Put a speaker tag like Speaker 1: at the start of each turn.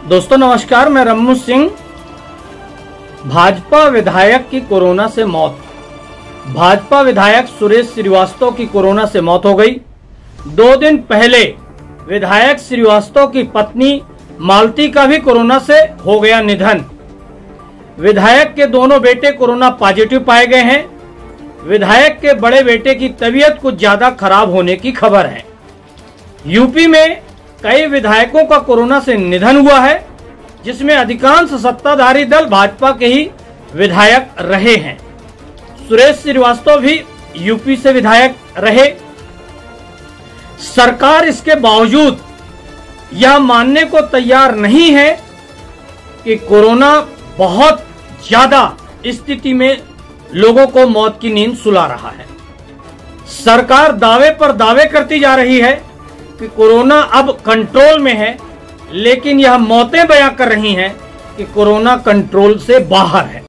Speaker 1: दोस्तों नमस्कार, मैं रम्मू सिंह। भाजपा विधायक की कोरोना से मौत। भाजपा विधायक सुरेश श्रीवास्तव की कोरोना से मौत हो गई। 2 दिन पहले विधायक श्रीवास्तव की पत्नी मालती का भी कोरोना से हो गया निधन। विधायक के दोनों बेटे कोरोना पॉजिटिव पाए गए हैं। विधायक के बड़े बेटे की तबीयत कुछ ज्यादा खराब होने की खबर है। यूपी में कई विधायकों का कोरोना से निधन हुआ है, जिसमें अधिकांश सत्ताधारी दल भाजपा के ही विधायक रहे हैं। सुरेश श्रीवास्तव भी यूपी से विधायक रहे। सरकार इसके बावजूद यह मानने को तैयार नहीं है कि कोरोना बहुत ज्यादा स्थिति में लोगों को मौत की नींद सुला रहा है। सरकार दावे पर दावे करती जा रही है कि कोरोना अब कंट्रोल में है, लेकिन यह मौतें बयां कर रही हैं कि कोरोना कंट्रोल से बाहर है।